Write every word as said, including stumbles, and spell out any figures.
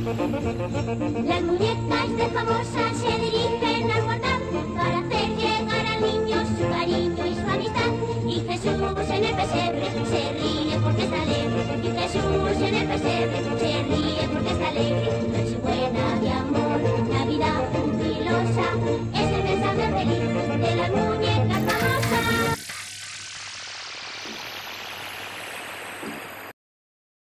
Las muñecas de famosa se dirigen al portal para hacer llegar al niño su cariño y su amistad. Y Jesús en el pesebre se ríe porque está alegre. Y Jesús en el pesebre se ríe porque está alegre. Nochebuena de amor, Navidad jubilosa, es el mensaje feliz de las muñecas.